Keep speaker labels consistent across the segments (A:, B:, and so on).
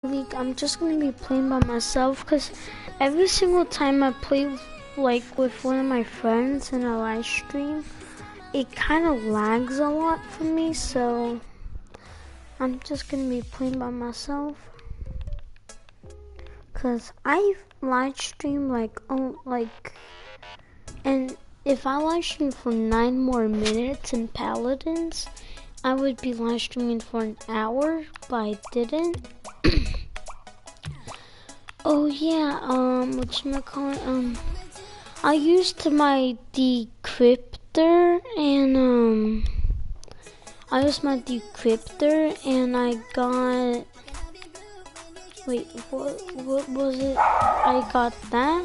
A: week I'm just gonna be playing by myself because every single time I play like with one of my friends in a live stream, it kind of lags a lot for me, so I'm just gonna be playing by myself because I live stream and if I live stream for 9 more minutes in Paladins, I would be live streaming for an hour, but I didn't. Oh yeah, whatchamacallit, I used my decryptor and I used my decryptor and I got, wait, what was it? I got that.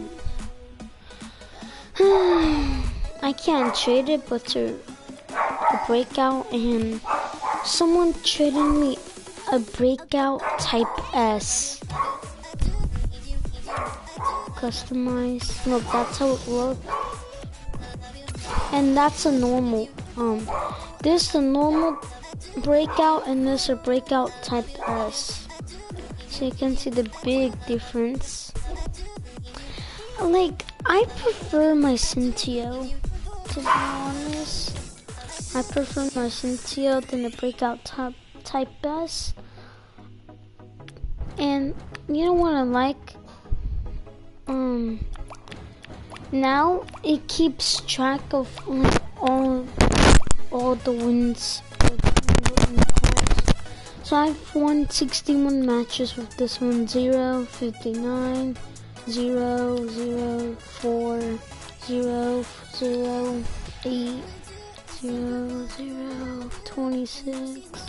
A: I can't trade it, but to breakout, and someone traded me a breakout type S. Customize. Look, that's how it looks. And that's a normal. This is a normal breakout, and this is a breakout type S. So you can see the big difference. Like, I prefer my Cynthia, to be honest. I prefer my Cynthia than the breakout type S. And you know what I like? Now it keeps track of like all the wins. So I've won 61 matches with this one. 0, 59, 0, 0, 4, 0, 0, 8, 0, 0, 26.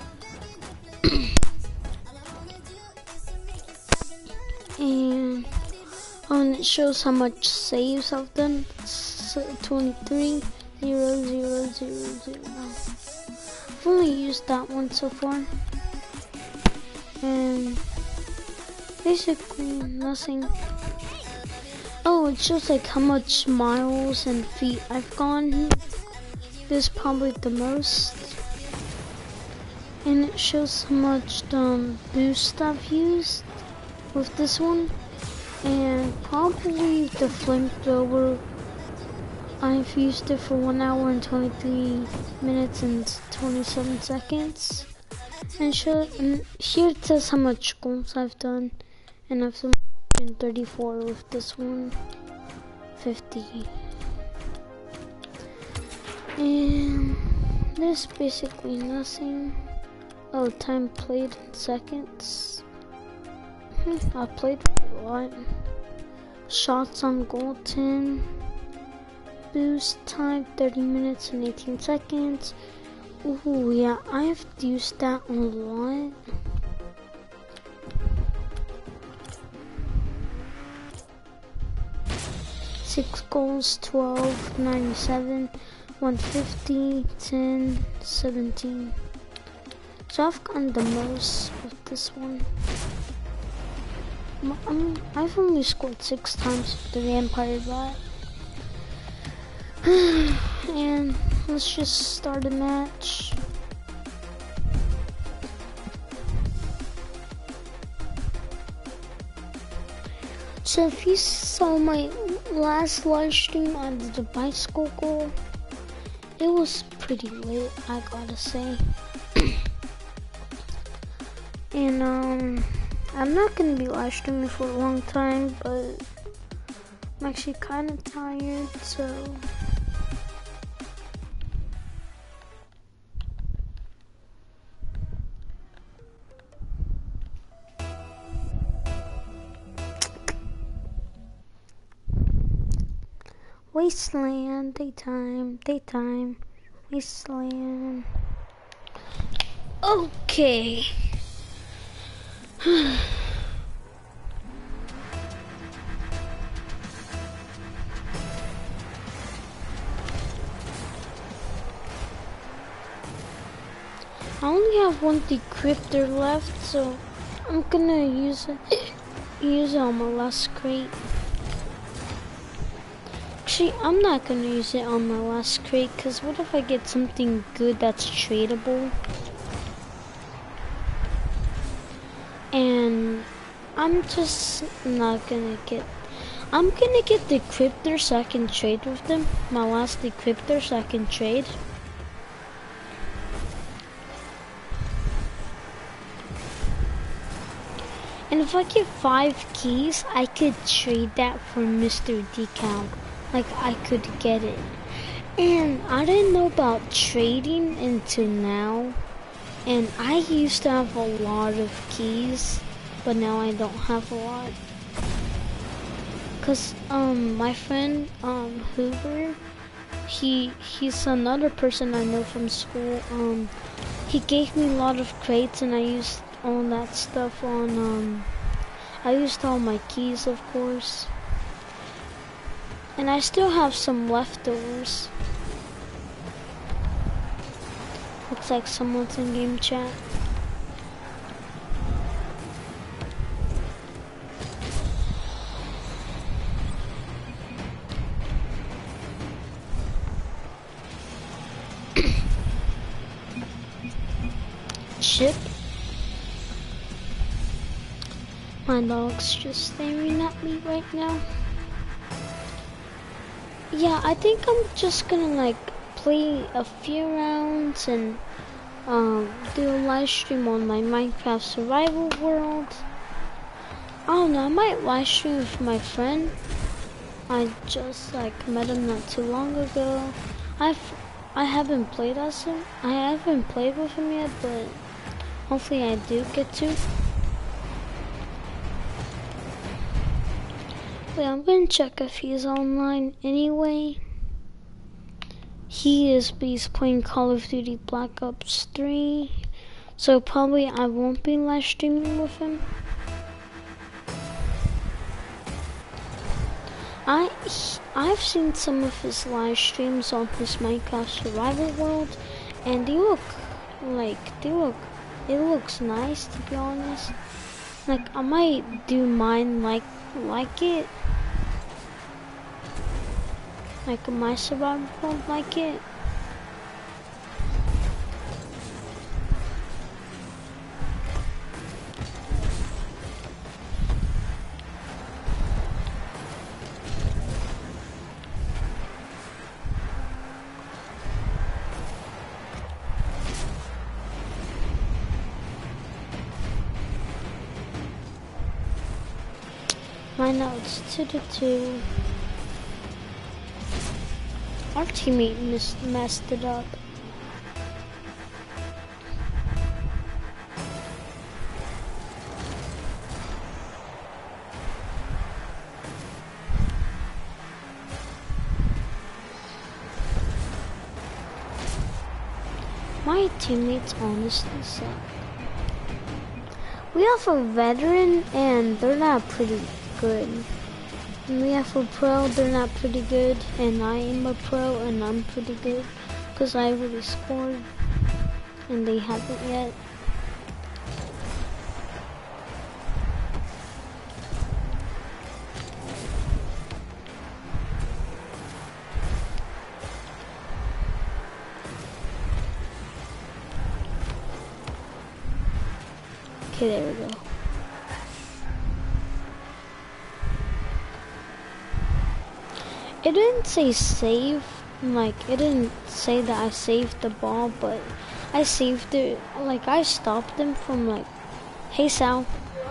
A: And it shows how much saves I've done. 23, 0, 0, 0, 0. I've only used that one so far. And basically nothing. Oh, it shows like how much miles and feet I've gone. This is probably the most. And it shows how much boost I've used with this one. And probably the flamethrower, I've used it for 1 hour and 23 minutes and 27 seconds. And here it says how much goals I've done. And I've done 34 with this one. 50. And there's basically nothing. Oh, time played in seconds. I played a lot. Shots on goal 10. Boost time 30 minutes and 18 seconds. Ooh, yeah, I've used that a lot. Six goals, 12, 97, 150, 10, 17. So I've gotten the most with this one. I've only scored 6 times with the Vampire Bot. And let's just start a match. So if you saw my last live stream on the bicycle goal, it was pretty lit, I gotta say. And I'm not gonna be live streaming for a long time, but I'm actually kind of tired, so. Wasteland, daytime, wasteland. Okay. I only have one decryptor left, so I'm gonna use it on my last crate. Actually, I'm not gonna use it on my last crate, cause what if I get something good that's tradable? And I'm just not gonna get. I'm gonna get the decryptor so I can trade with them. My last decryptor so I can trade. And if I get 5 keys, I could trade that for Mr. Decal. Like, I could get it. And I didn't know about trading until now. And I used to have a lot of keys, but now I don't have a lot. Cause, my friend, Hoover, he's another person I know from school. He gave me a lot of crates and I used all that stuff on, I used all my keys, of course. And I still have some leftovers. Looks like someone's in game chat. Chip. My dog's just staring at me right now. Yeah, I think I'm just gonna like play a few rounds and do a live stream on my Minecraft survival world. I don't know, I might live stream with my friend. I just like met him not too long ago. I haven't played as him. I haven't played with him yet, but hopefully I do get to. Wait, I'm gonna check if he's online anyway. He is, but he's playing Call of Duty Black Ops 3. So probably I won't be live streaming with him. I've seen some of his live streams on his Minecraft survival world, and it looks nice, to be honest. Like, I might do mine like it. Like my survival world like it. Right now it's 2-2. Our teammate messed it up. My teammates honestly suck. We have a veteran and they're not pretty good. And we have a pro, they're not pretty good, and I am a pro and I'm pretty good because I already scored and they haven't yet. Okay, there we go. It didn't say save, like it didn't say that I saved the ball, but I saved it. Like I stopped them from like, hey Sal.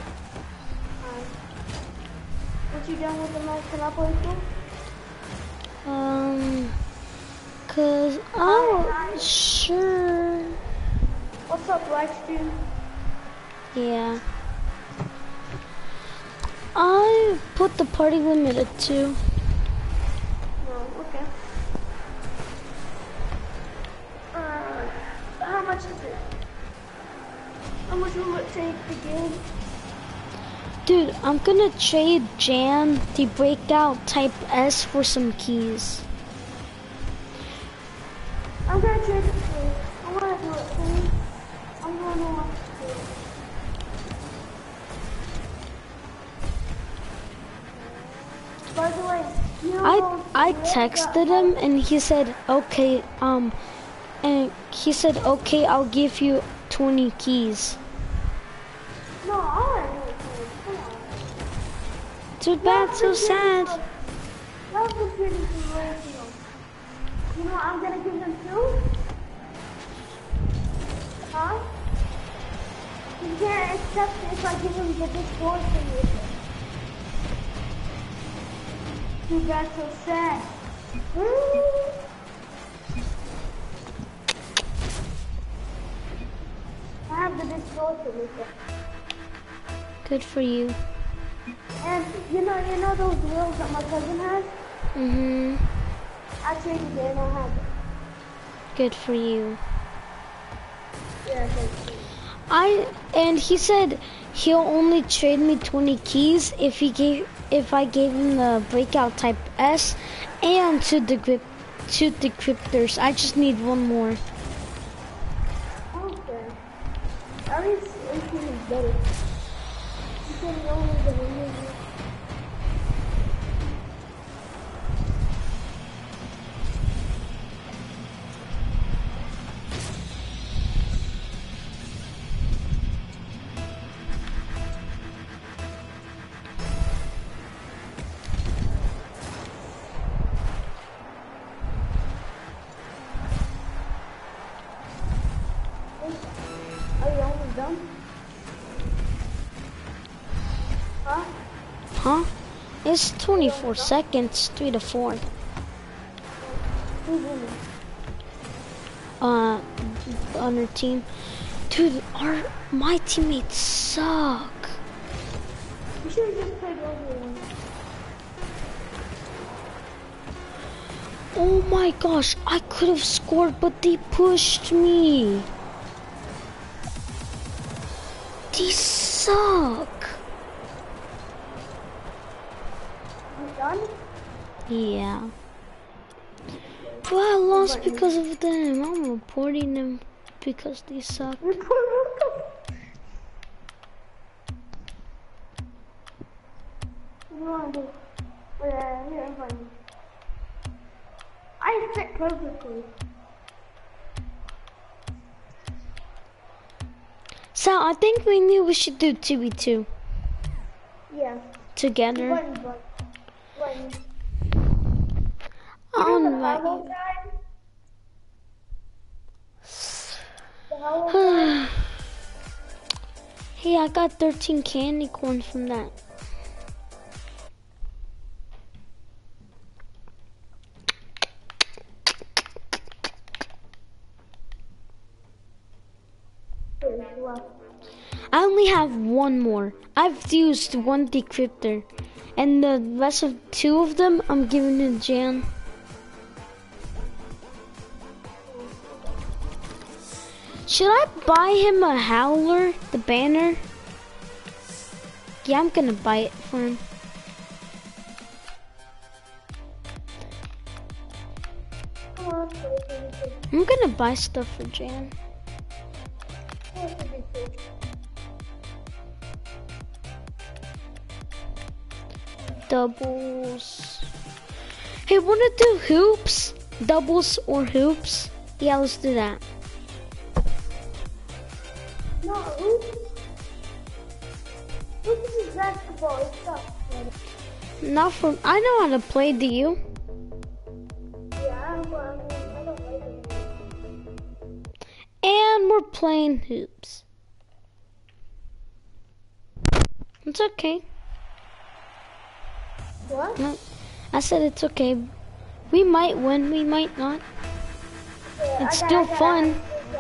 B: What you done with the mic? Can I play too?
A: Cause oh sure.
B: What's up, Livestream?
A: Yeah. I put the party limit at 2.
B: Okay. How much is it? How much will it take to get?
A: Dude, I'm gonna trade Jan the Breakout Type S for some keys.
B: I'm gonna trade it for you. I wanna do it for you. I'm gonna want to do it. By the way,
A: I texted him and he said okay, and he said okay, I'll give you 20 keys.
B: No, I wanna do it
A: Too bad, so sad.
B: That was pretty emotional. You know what I'm gonna give them two? Huh? You can't accept it if I give him the big boy solution. Too bad, so sad. I have the big boy solution.
A: Good for you.
B: And you know those wheels that my cousin has?
A: Mhm.
B: I traded it and I have it.
A: Good for you.
B: Yeah, thank you.
A: And he said he'll only trade me 20 keys if I gave him the breakout type S and two decryptors. I just need one more.
B: Okay. At least 18 is better. You can only the remove. Are you almost done? Huh?
A: Huh? It's 24 seconds, 3 to 4.
B: Who's winning?
A: The other team. Dude, my teammates suck.
B: You should have just played over one.
A: Oh my gosh, I could have scored, but they pushed me. They suck.
B: You done?
A: Yeah. But I lost because of them. I'm reporting them because they suck.
B: You put What do you want to do? Yeah, here, I'm fine. I fit perfectly.
A: So I think we should do 2v2
B: Yeah.
A: together.
B: When?
A: On
B: The
A: right.
B: hollow guy? The hollow guy?
A: Hey, I got 13 candy corn from that. I only have one more. I've used one decryptor. And the rest of 2 of them, I'm giving to Jan. Should I buy him a howler, the banner? Yeah, I'm gonna buy it for him.
B: Come on,
A: I'm gonna buy stuff for Jan. Doubles. Hey, wanna do hoops? Doubles or hoops? Yeah, let's do that.
B: No, Hoops is basketball, it's tough.
A: Not for, I know how to play, do you?
B: Yeah, I don't like it.
A: And we're playing hoops. It's okay.
B: What?
A: No, I said it's okay. We might win, we might not.
B: Yeah,
A: It's still fun.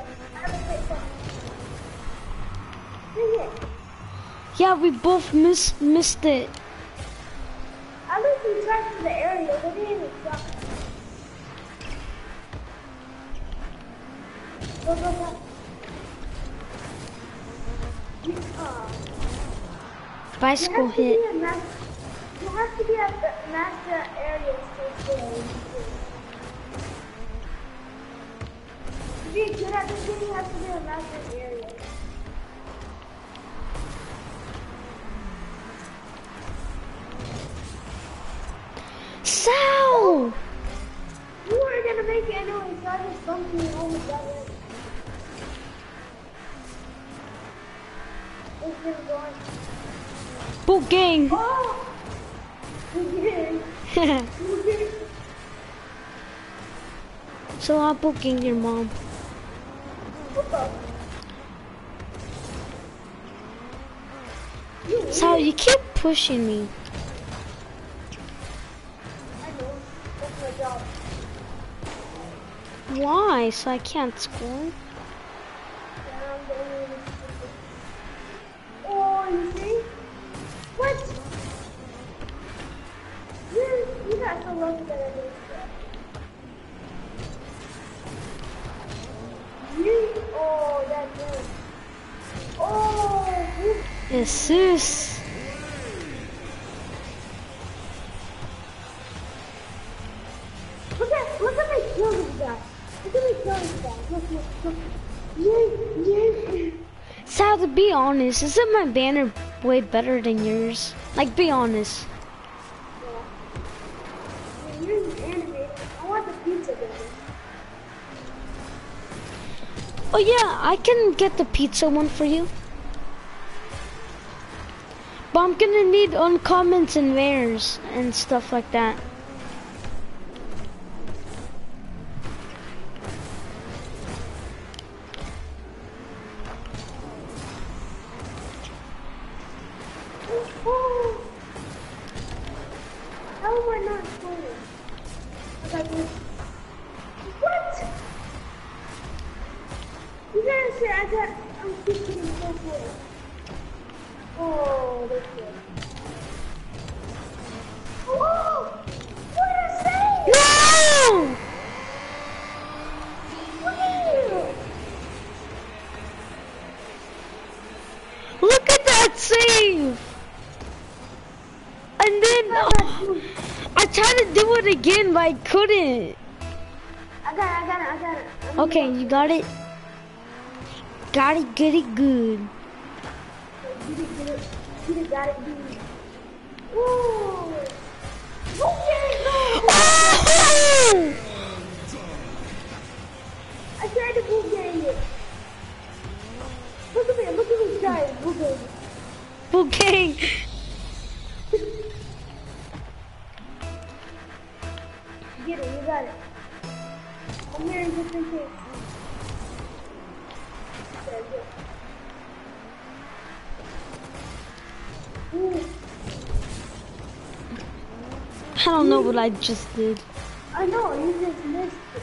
A: Yeah, we both missed it.
B: I least we tried to the area, they didn't even stop. Go.
A: Bicycle hit.
B: You have to be at the master area to stay. To be good at this game, you have to be at master area.
A: Sal!
B: You weren't gonna make it anyway, so I just bumped you over that way. It's been going.
A: Boot gang!
B: Oh!
A: So I'm booking your mom. Sal, you keep pushing me.
B: I know. That's my job.
A: Why? So I can't score?
B: Oh, you see? What? You got so lucky that I did that. Oh, that's good. Oh,
A: Jesus.
B: look at me kill this guy. Look at me kill this guy. Look. Yeah.
A: Sal, to be honest, isn't my banner way better than yours? Like, be honest.
B: Yeah. Yours is animated. I want the pizza burger.
A: Oh yeah, I can get the pizza one for you. But I'm gonna need uncommons and rares and stuff like that.
B: Oh. How am I not scoring? I got this. What? You gotta say I'm keeping so good. Oh, that's good. Oh! What a save!
A: No!
B: Wow!
A: Look at that save! And then I tried to do it again, but I couldn't.
B: I got it.
A: Okay, you got it. Got it, get it good.
B: You got it, dude. Whoa! Okay, no!
A: Oh!
B: I tried to move it. Look at me trying.
A: Okay.
B: Get it, you got it. I'm here just in case. There, good. Ooh.
A: I don't know what I just did.
B: I know, you just missed it.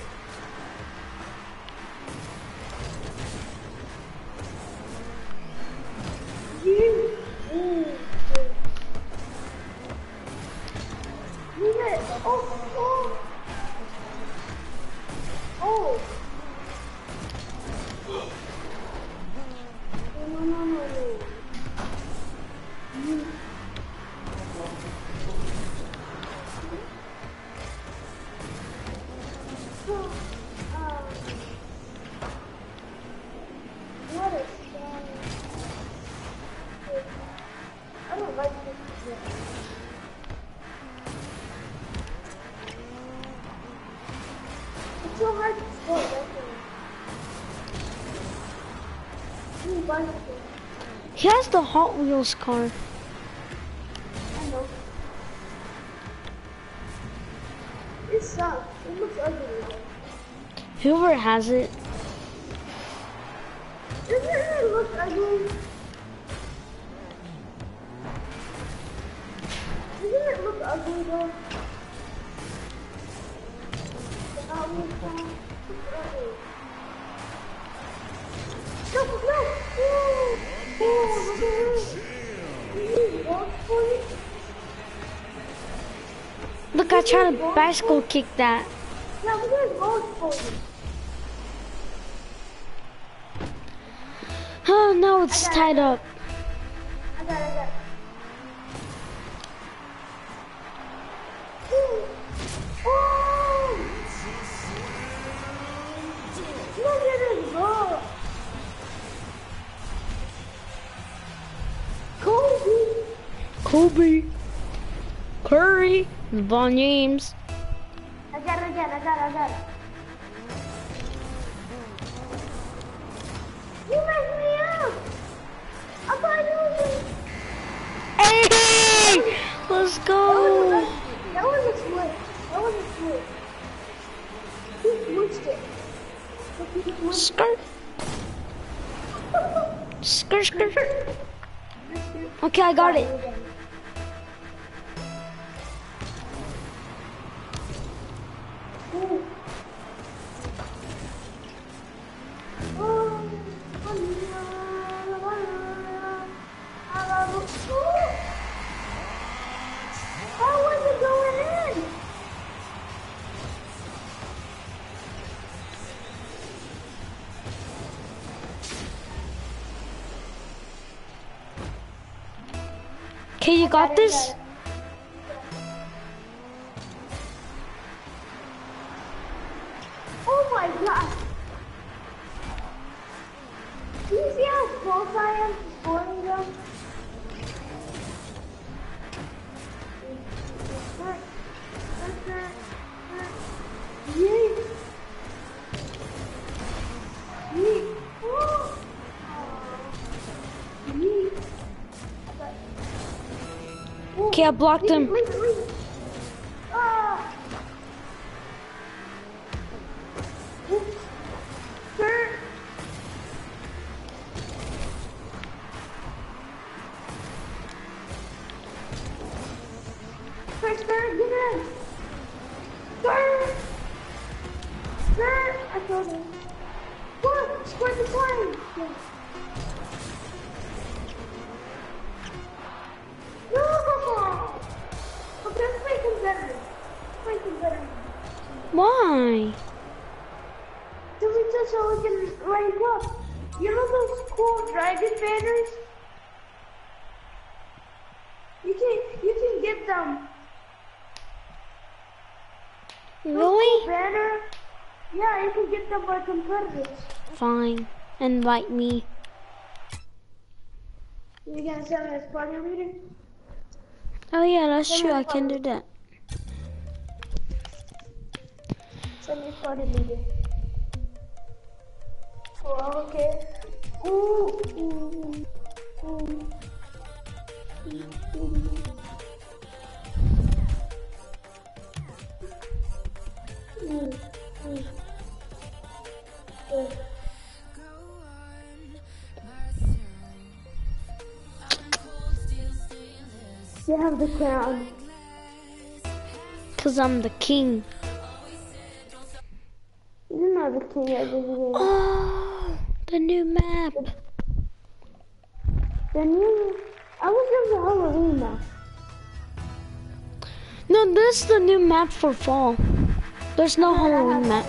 B: You. Ooh. You got it. Oh. No. You. What a shame. I don't like this yet. It's so hard to score, that's why. Ooh, bicycle.
A: He has the Hot Wheels car.
B: I know. It sucks. It looks ugly though.
A: Whoever has it.
B: Doesn't it look ugly? Doesn't it look ugly though? The Hot Wheels car looks ugly. No! Ooh. Oh, look at it. You walk for it?
A: Look, I tried to bicycle kick that.
B: Yeah, look at his balls for you.
A: Oh no, it's tied up.
B: I got it. Ooh. Oh! Look at his ball.
A: Kobe. Curry. LeBron James.
B: I got it. You messed me up. I thought you was
A: Hey! Let's go.
B: That was a switch. That was a switch. He switched it.
A: Skirt. Skirt, skirt. Okay, I got it.
B: How was it going in?
A: Okay, you got this?
B: Oh my god! Do you see how close I am to scoring them? Yeet. Yeet. Oh. Yeet.
A: Okay, I blocked him.
B: Leave. Ah. Oops. Sir. Sir, get in. Sir. Sir. I killed him. What? Squirt the plane. No. Okay, let's make him better. Make him better.
A: Why?
B: So we can rank up. You know those cool dragon banners? You can get them.
A: Really?
B: Banner? Yeah, you can get them by competitors.
A: Fine. Invite me.
B: You gonna send me a party meeting?
A: Oh yeah, that's true. I can do that.
B: Send me a party meeting. Oh, okay. Ooh, ooh, ooh. You have the crown.
A: Cause I'm the king.
B: You're not the king of this game.
A: Oh, the new map.
B: I was in the Halloween map.
A: No, this is the new map for fall. There's no Halloween map.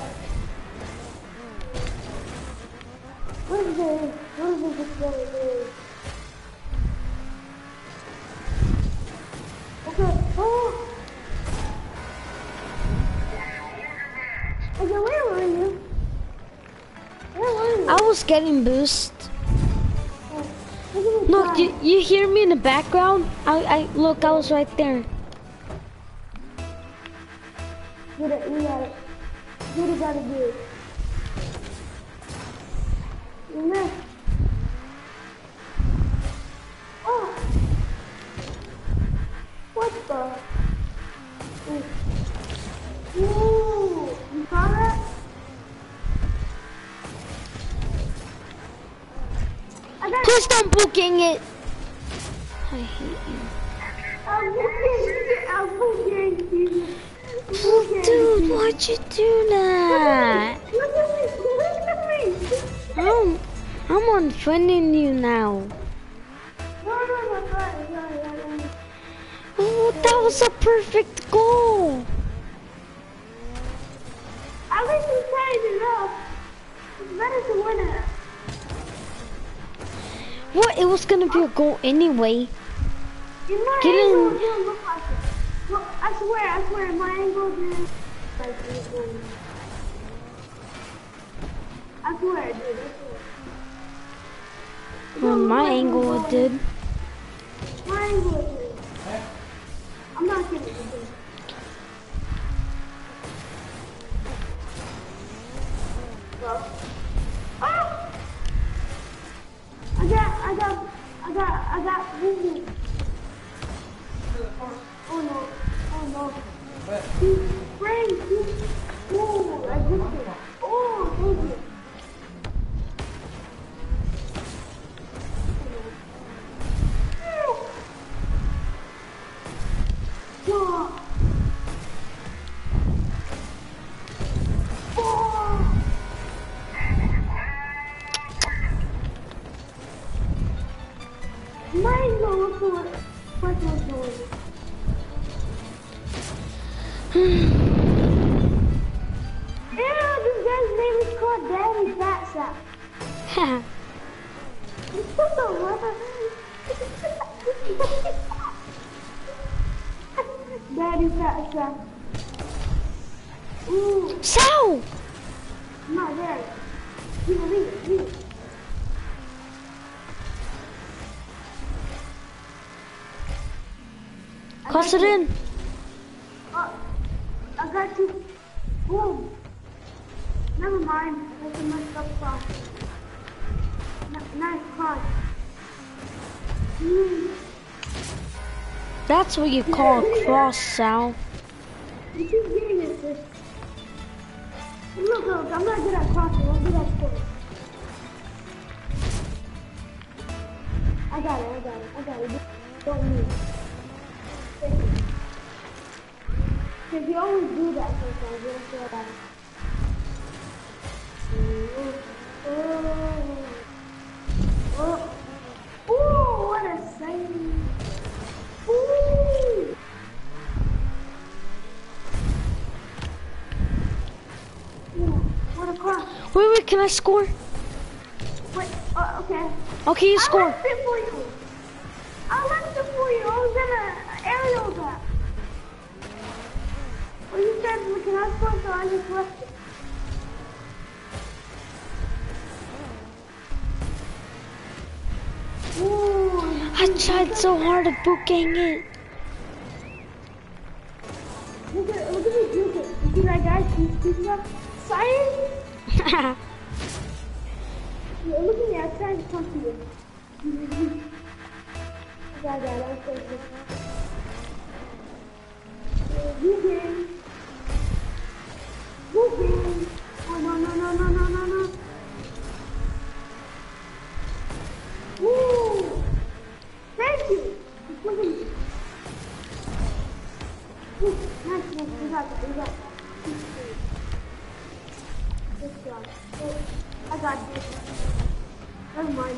B: What is this? Okay. Oh. Okay, where were you?
A: I was getting boost.
B: Oh,
A: Look, you hear me in the background? Look, I was right there.
B: Get it, you got it. Get it, gotta do it. You missed. Oh! What the? Ooh! You saw that? I got
A: Please don't booking it. I hate you.
B: I'm booking you.
A: Dude, why'd you do that?
B: Look at me.
A: I'm unfriending you now.
B: No.
A: Oh, that was a perfect goal.
B: At least we tried enough. It's better to win it.
A: What? It was gonna be a goal anyway.
B: In my
A: Get
B: angle,
A: in.
B: it didn't look like it. Well, I swear, my angle didn't like it. I swear it did.
A: On my angle, it did.
B: My angle it did. I'm not kidding. It did. Well. Oh! I got movement. Daddy fat Sal. Ooh,
A: Sal!
B: I'm not there. Leave it.
A: Cross it in.
B: Oh, I got you. Boom. Never mind. That's a messed up cross. Nice cross.
A: That's what you call a cross, Sal.
B: You keep getting this. Look, I'm not good at crossing. I'm good at scoring. I got it. Don't move. Because you always do that sometimes. You don't feel that. Oh, what a save. Ooh. What a cross.
A: Wait, can I score?
B: Wait, okay.
A: Okay, you score.
B: I left it for you. I was gonna aerial that. Well, you said, can I score, so I just left it. Ooh,
A: I tried so hard to boot gang it.
B: Look at me juke it. You see that guy? He's up. Science? Look at me, I'm trying to talk to you. I got that, I was so sick. Juking. Oh, no. Woo! Thank you! Look at me. Ooh, nice, we got it. Good job. Oh, I got this. Never mind.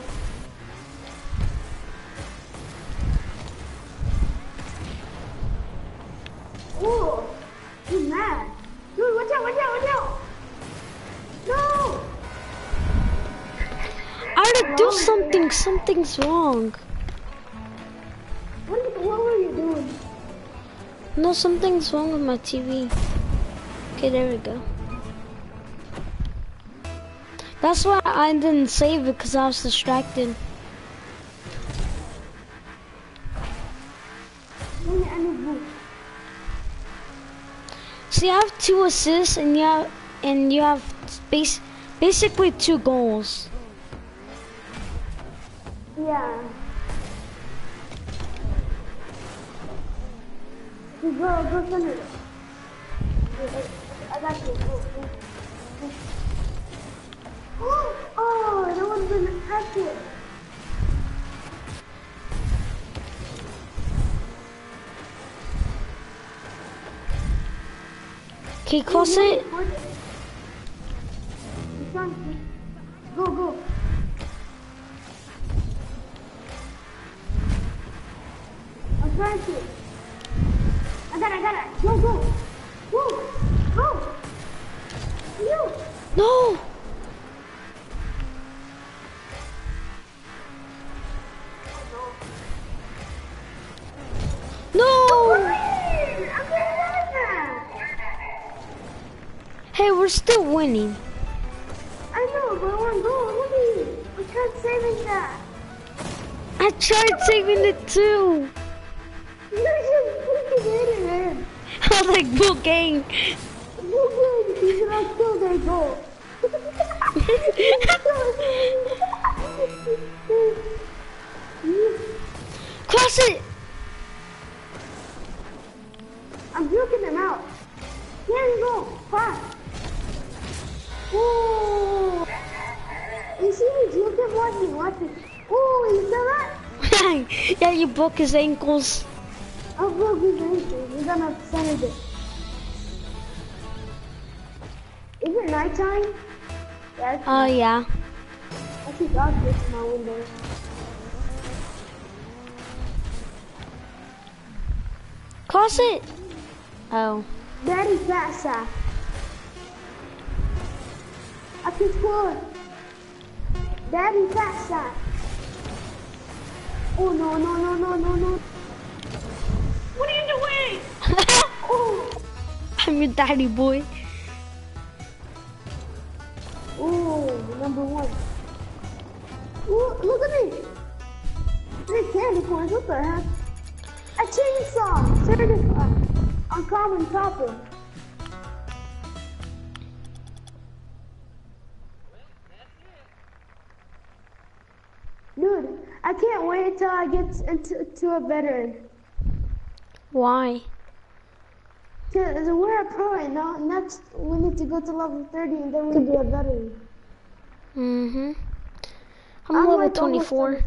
B: Oh, he's mad. Dude, watch out! No!
A: I had to do something. Something's wrong.
B: What were you doing?
A: No, something's wrong with my TV. Okay, there we go. That's why I didn't save it, because I was distracted. See, I have 2 assists, and you have basically 2 goals.
B: Yeah. Go send it. I got you. Oh, that would have been accurate.
A: Can you cross it?
B: Go. I'm trying to. I got it. Go. Woo. Go. You.
A: No. No. Hey, we're still winning.
B: I know, but I want to go. Look at you. I tried saving that.
A: I tried saving it too.
B: You're just freaking idiot.
A: I was like, boot gang.
B: You should have killed their goal.
A: Cross it.
B: I'm juking them out. Here you go. Fast. Ooh. You see me juke him? Watch me. Ooh, you saw that?
A: Yeah, you broke his ankles.
B: I broke his ankles. We're gonna send it. Is it nighttime?
A: Oh, yeah.
B: I see objects in my window.
A: Cross it. Oh.
B: Daddy fat sack. I can score. Daddy fat sack. Oh no. What are you doing?
A: with Daddy boy.
B: Ooh, number one. Ooh, look at me. Three candy corns, what the heck? A chainsaw, certified. Uncommon copper. Dude, I can't wait till I get to a veteran.
A: Why?
B: Cause we're a pro right now. Next, we need to go to level 30 and then we can be a veteran.
A: Mm-hmm. I'm level
B: like
A: 24.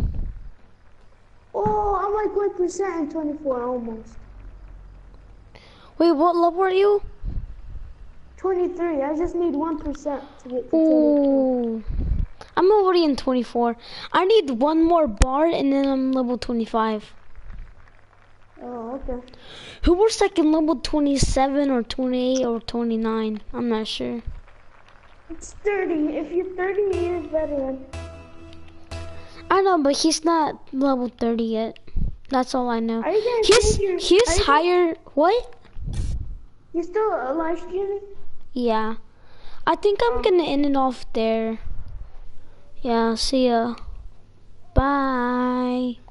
B: Oh, I'm like 1% in 24 almost.
A: Wait, what level are you?
B: 23. I just need 1% to get to 24.
A: Ooh. I'm already in 24. I need one more bar and then I'm level 25.
B: Oh, okay.
A: Who was like in level 27 or 28 or 29? I'm not sure.
B: It's 30. If you're 30, you're a veteran.
A: I know, but he's not level 30 yet. That's all I know.
B: Are you gonna change your...
A: He's higher. What?
B: You still live streaming?
A: Yeah. I think I'm gonna end it off there. Yeah, see ya. Bye.